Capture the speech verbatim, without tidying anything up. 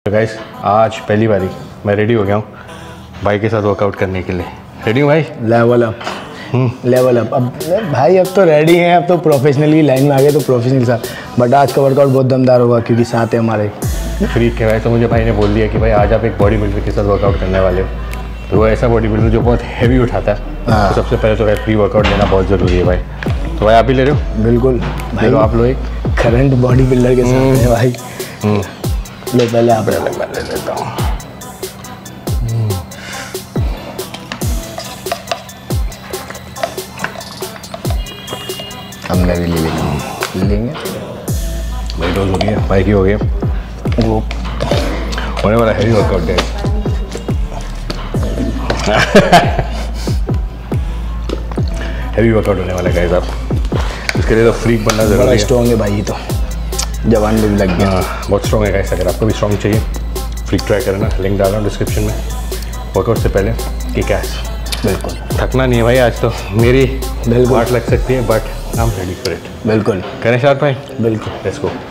तो गाइस आज पहली बारी मैं रेडी हो गया हूँ भाई के साथ वर्कआउट करने के लिए। रेडी हूँ भाई। Level up level up. अब भाई अब तो रेडी हैं, अब तो प्रोफेशनल की लाइन में आ गए, तो प्रोफेशनल के साथ। बट आज का वर्कआउट बहुत दमदार होगा क्योंकि साथ है हमारे फ्रीक है भाई। तो मुझे भाई ने बोल दिया कि भाई आज आप एक बॉडी बिल्डर के साथ वर्कआउट करने वाले हो। तो वो ऐसा बॉडी बिल्डर जो बहुत हैवी उठाता है। तो सबसे पहले तो भाई प्री वर्कआउट लेना बहुत ज़रूरी है भाई। तो भाई आप भी ले रहे हो? बिल्कुल भाई, लो आप लो एक करंट बॉडी बिल्डर के साथ है भाई। लो पहले आप। पहले मैं ले लेता हूँ। अब मैं भी ले लेंगे ले लेंगे भाई डोज हो गया, भाई की हो गया वो होने वाला हैवी वर्कआउट है। हैवी वर्कआउट होने वाला है गाइस। आप इसके लिए तो फ्रीक बनना जरूरी है। बड़ा स्ट्रॉन्ग है भाई, ये तो जवान में भी लग गया। हाँ बहुत स्ट्रॉन्ग है गाइस। अगर आपको भी स्ट्रॉन्ग चाहिए फ्रीक ट्राई करना, लिंक डाल रहा हूँ डिस्क्रिप्शन में। वर्कआउट से पहले किक एस। बिल्कुल थकना नहीं है भाई आज तो। मेरी बिल्कुल वाट लग सकती है but I am ready for it. बिल्कुल करें शायद भाई? बिल्कुल लेट्स गो।